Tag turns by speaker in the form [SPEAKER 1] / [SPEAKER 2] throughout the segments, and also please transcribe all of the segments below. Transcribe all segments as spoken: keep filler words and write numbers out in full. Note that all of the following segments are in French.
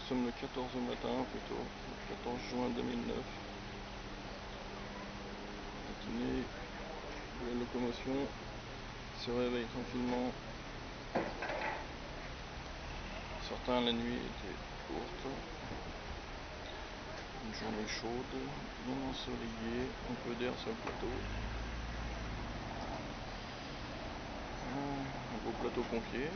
[SPEAKER 1] sommes le quatorze au matin, plutôt, le quatorze juin deux mille neuf. Matinée de la locomotion se réveille tranquillement. Certains, la nuit était courte. Une journée chaude, bien ensoleillée, un peu d'air sur le plateau. Un beau plateau pompier.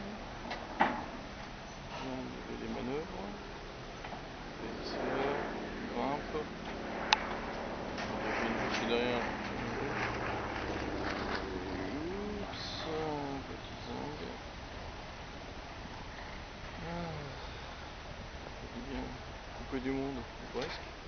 [SPEAKER 1] On fait des manœuvres. Épaisseur, grimpe. On devine ici derrière. Oups, petit zang. Ah, ça fait du bien. Couper du monde, ou presque.